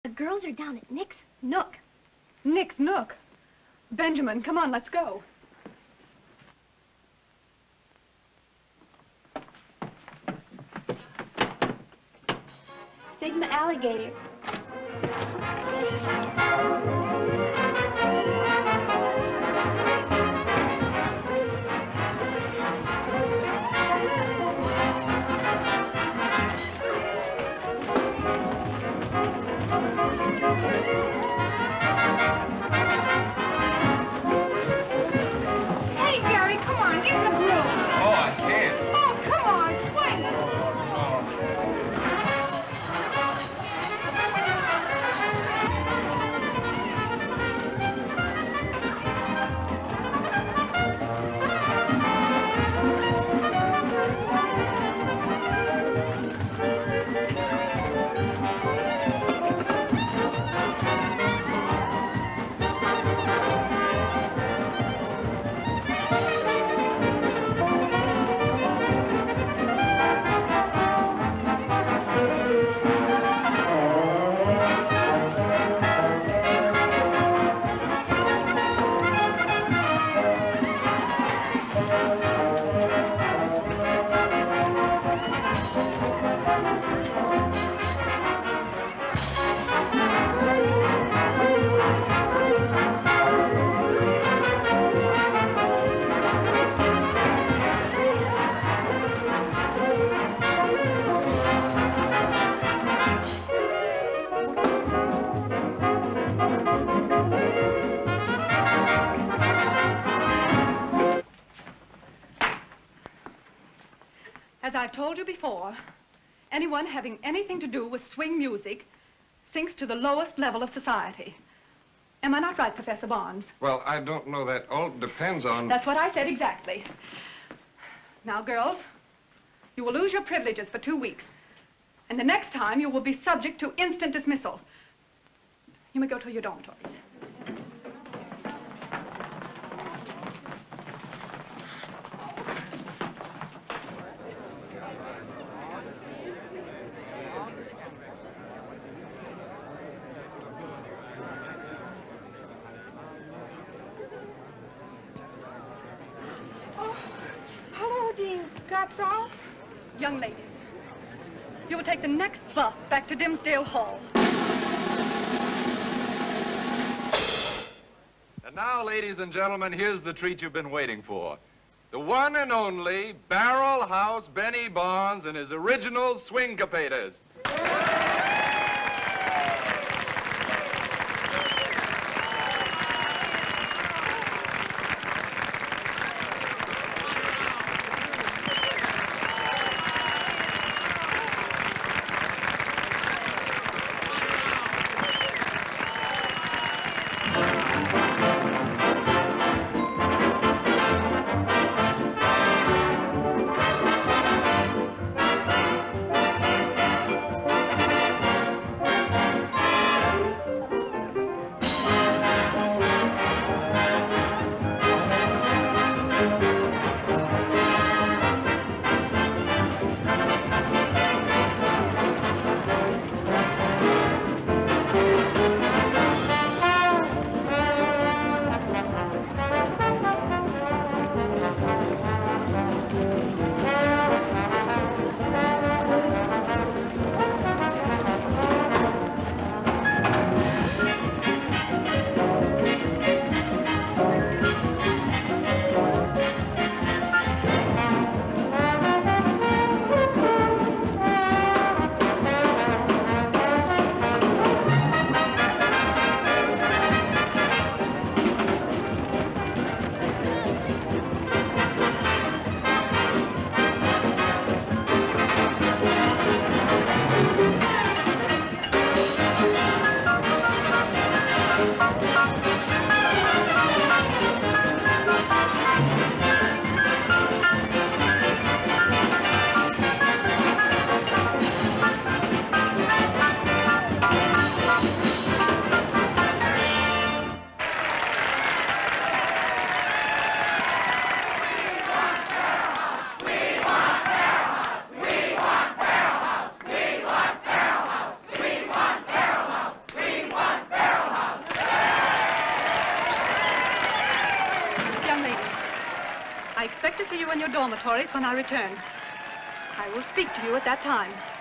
The girls are down at Nick's Nook. Nick's Nook? Benjamin, come on, let's go. Sigma alligator. Hey, Gary, come on, get in the groove. Oh, I can't. Oh, come on, swing. As I've told you before, anyone having anything to do with swing music sinks to the lowest level of society. Am I not right, Professor Barnes? Well, I don't know. That all depends on... That's what I said exactly. Now, girls, you will lose your privileges for 2 weeks. And the next time, you will be subject to instant dismissal. You may go to your dormitories. Godsall? Young ladies, you will take the next bus back to Dimsdale Hall. And now, ladies and gentlemen, here's the treat you've been waiting for. The one and only Barrelhouse Benny Barnes and his original Swingopaters. young ladies. I expect to see you in your dormitories when I return. I will speak to you at that time.